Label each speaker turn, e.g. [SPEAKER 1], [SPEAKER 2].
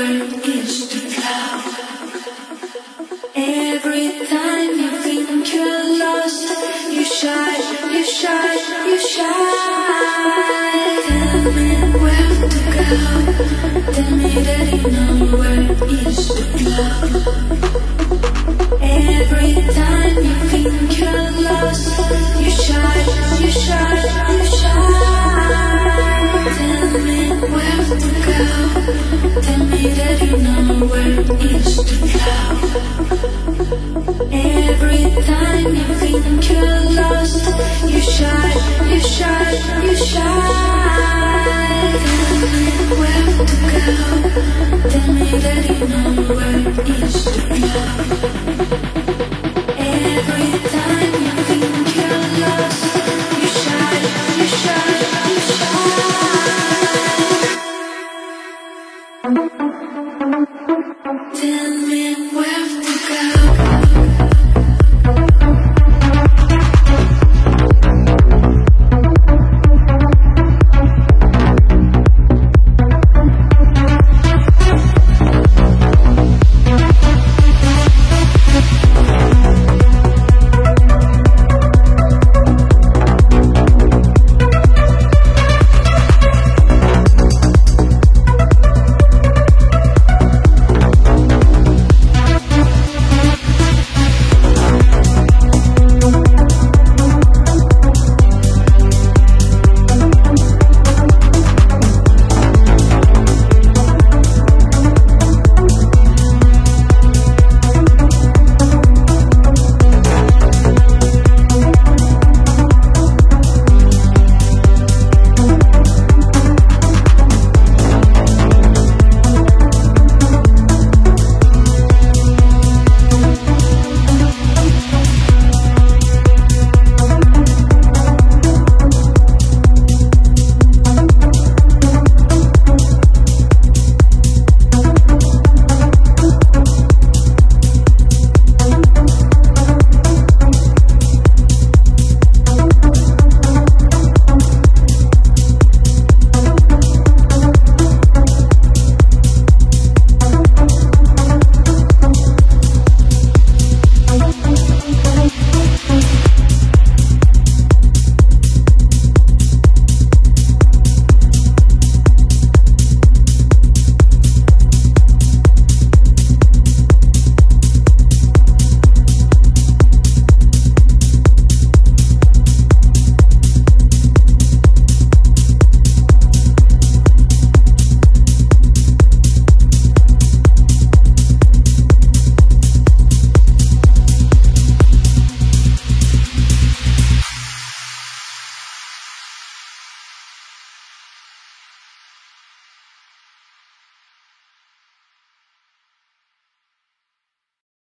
[SPEAKER 1] where is the flow. Every time you think you're lost, you shine, you shine, you shine. Tell me where to go. Tell me that you know where is the flow. Every time you think you're lost, you shine, you shine, you shine. Tell me where to go. Tell me that you know where is the flow. Every time you think you're lost, you shine, you shine, you shine. Tell me where to go. Tell me that you know where is the flow. Every time you think you're lost, you shine, you shine, you shine. Tell me